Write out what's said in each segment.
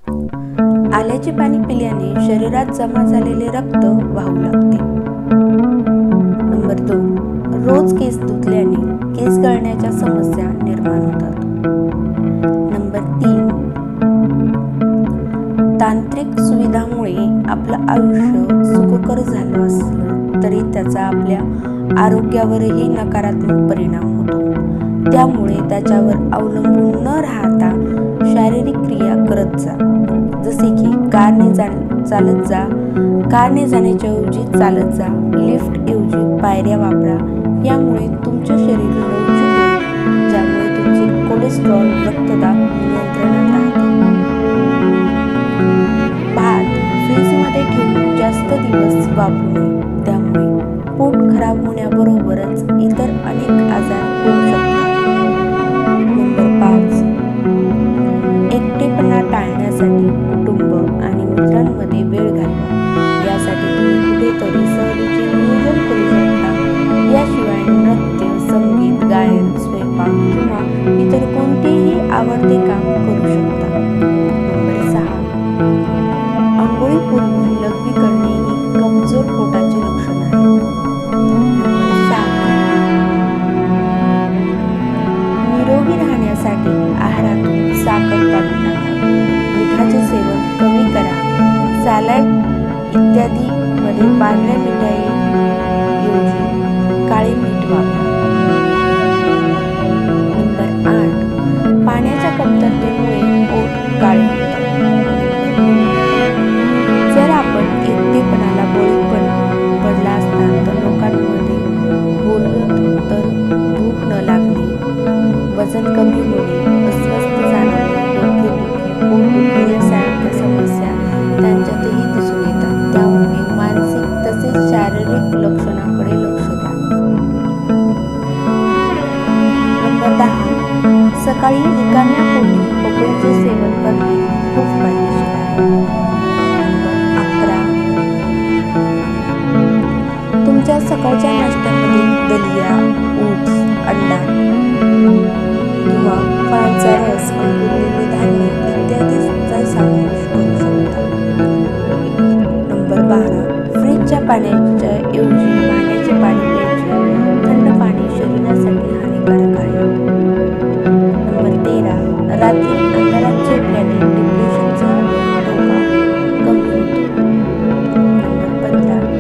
आल्याचे पाणी पिल्याने शरीरात जमा झालेले रक्त वाहू लागते. नंबर 2, रोज केस धुतल्याने केस गळण्याच्या समस्या निर्माण होतात. नंबर 3, तांत्रिक सुविधांमुळे आपलं आयुष्य सुखकर झालं असलं तरी त्याचा आपल्या आरोग्यावरही नकारात्मक परिणाम होतो. त्यामुळे त्याच्यावर अवलंबून न राहता शारीरिक क्रिया करत जा. जसे की कारने जाण्याच्या ऐवजी चालत जा, लिफ्ट ऐवजी पायऱ्या वापरा. यामुळे तुमचे शरीर लवचिक होईल, ज्यामुळे तुमचे कोलेस्ट्रॉल रक्तदाब नियंत्रणात राहते. भात फ्रीजमध्ये ठेवून जास्त दिवस वापरू नये, त्यामुळे पोट खराब होण्याबरोबरच इतर अनेक आजार होऊ शकतात. नंबर 5, एकटेपणा टाळण्यासाठी कुटुंब आणि मित्रांमध्ये वेळ घालवा. यासाठी तुम्ही कुठेतरी सहलीचे नियोजन करू शकता. याशिवाय नृत्य, संगीत, गायन, स्वयंपाक किंवा इतर कोणतेही आवडते काम करू शकता. नंबर 6, अंघोळीपूर्वी लघवी करणे ही कमजोर पोटाचे लक्षण आहे. नंबर 7, निरोगी राहण्यासाठी आहारातून साखर काढून टाका. मिठाचे सेवन कमी करा. सॅलड इत्यादी मध्ये पांढऱ्या मिठाईऐवजी काळे मीठ वापरा. नंबर 8, पाण्याच्या कमतरतेमुळे पोट काळे होते. जर आपण एकटेपणाला बळी पडला असता तर लोकांमध्ये बोललो तर भूक न लागणे, वजन कमी होणे, अस्वस्थ जाणवणे, डोकेदुखी, पोटदुखी यासारख्या समस्या त्यांच्यातही दिसून येतात. त्यामुळे मानसिक तसेच शारीरिक लक्षणाकडे लक्ष द्या. नंबर 10, सकाळी रिकाम्या पोटी पपईचे सेवन करणे खूप फायदेशीर आहे. नंबर 11, तुमच्या सकाळच्या नाश्त्यामध्ये दलिया, ओट्स, अंडा किंवा फळांचा रस, अंकुरलेले धान्य इत्यादीचा समावेश करू शकता. नंबर 12, फ्रीजच्या पाण्याच्या ऐवजी पाण्याचे पाणी प्यायचे. थंड पाणी शरीरासाठी हानिकारक आहे. नंबर 13, रात्री अंधारात झोपल्याने डिप्रेशनचा धोका कमी होतो. नंबर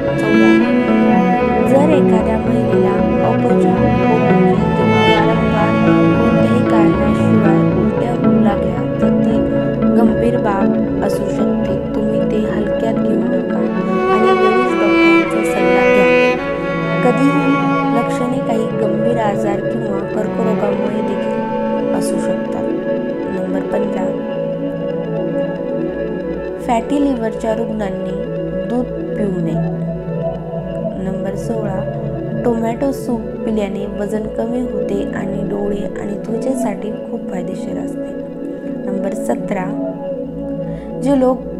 14, जर एखाद्या महिलेला अपचन, पोटदुखी किंवा वारंवार कोणत्याही कारणाशिवाय उलट्या होऊ लागल्या तर ती गंभीर बाब असू शकते. तुम्ही ते हलक्यात घेऊ नका आणि वेळीच डॉक्टरांचा सल्ला घ्या. कधीही लक्षणे काही गंभीर आजार किंवा कर्करोगामुळे देखील असू शकतात. नंबर 15, फॅटी लिव्हरच्या रुग्णांनी दूध पिऊ नये. नंबर 16, टोमॅटो सूप पिल्याने वजन कमी होते आणि डोळे आणि त्वचेसाठी खूप फायदेशीर असते. नंबर 17, जे लोक